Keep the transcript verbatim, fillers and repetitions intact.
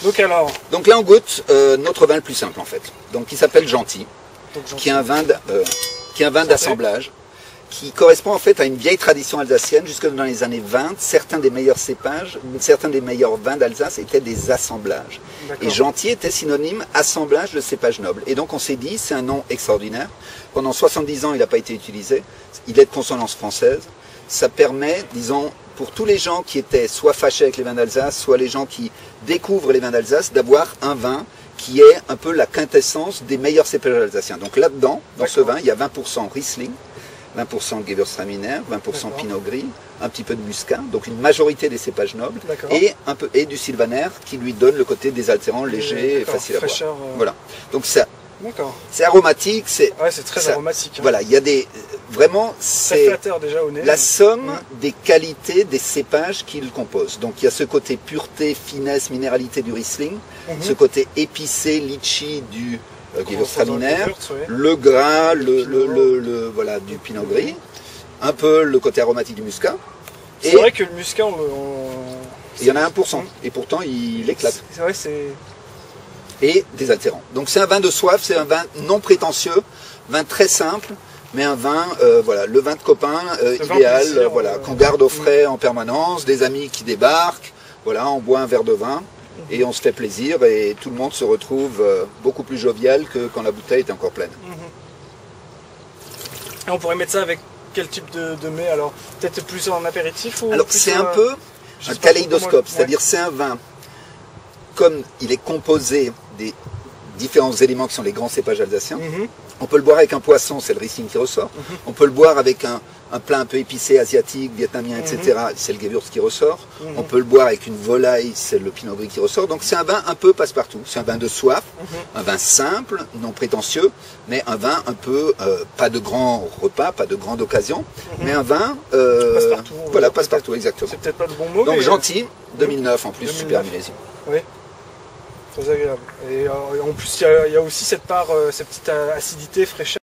Donc alors Donc là on goûte euh, notre vin le plus simple en fait, donc qui s'appelle Gentil, donc, gentil. qui est un vin d', euh, qui est un vin d'assemblage, qui correspond en fait à une vieille tradition alsacienne. Jusque dans les années vingt, certains des meilleurs cépages, certains des meilleurs vins d'Alsace étaient des assemblages. Et Gentil était synonyme assemblage de cépages nobles. Et donc on s'est dit, c'est un nom extraordinaire. Pendant soixante-dix ans, il n'a pas été utilisé. Il est de consonance française. Ça permet, disons, pour tous les gens qui étaient soit fâchés avec les vins d'Alsace, soit les gens qui découvrent les vins d'Alsace, d'avoir un vin qui est un peu la quintessence des meilleurs cépages alsaciens. Donc là-dedans, dans ce vin, il y a vingt pour cent Riesling, vingt pour cent Gewürztraminer, vingt pour cent Pinot Gris, un petit peu de Muscat, donc une majorité des cépages nobles, et un peu et du Sylvaner qui lui donne le côté désaltérant, léger et facile à boire. Euh... Voilà. Donc ça, c'est aromatique, c'est. Ouais, c'est très ça, aromatique. Hein. Voilà, il y a des vraiment c'est déjà au nez, la mais... somme mmh. des qualités des cépages qui le composent. Donc il y a ce côté pureté, finesse, minéralité du Riesling, mmh. ce côté épicé, litchi du Euh, Gewürztraminer, le gras, le, le, le, le, voilà, du Pinot Gris, un peu le côté aromatique du Muscat. C'est vrai que le Muscat, on, on... il y en a un pour cent, et pourtant il éclate. C'est vrai, c'est... Et désaltérant. Donc c'est un vin de soif, c'est un vin non prétentieux, vin très simple, mais un vin, euh, voilà, le vin de copain euh, idéal, plaisir, euh, voilà, euh... qu'on garde au frais en permanence, des amis qui débarquent, voilà, on boit un verre de vin. Et on se fait plaisir et tout le monde se retrouve beaucoup plus jovial que quand la bouteille est encore pleine. Et on pourrait mettre ça avec quel type de, de mets alors? Peut-être plus en apéritif ou Alors c'est un peu un kaléidoscope, c'est-à-dire c'est un vin, comme il est composé des différents éléments qui sont les grands cépages alsaciens. Mm-hmm. On peut le boire avec un poisson, c'est le Riesling qui ressort. Mm-hmm. On peut le boire avec un, un plat un peu épicé, asiatique, vietnamien, et cetera. Mm-hmm. C'est le Gewürz qui ressort. Mm-hmm. On peut le boire avec une volaille, c'est le Pinot Gris qui ressort. Donc c'est un vin un peu passe-partout. C'est un vin de soif, mm-hmm. un vin simple, non prétentieux, mais un vin un peu, euh, pas de grand repas, pas de grande occasion, mm-hmm. mais un vin... Euh, passe-partout. Voilà, passe-partout, exactement. C'est peut-être pas le bon mot, donc mais... Gentil, deux mille neuf en plus, deux mille neuf. Super millésime. Oui. Très agréable. Et euh, en plus, il y, y a aussi cette part, euh, cette petite acidité, fraîcheur.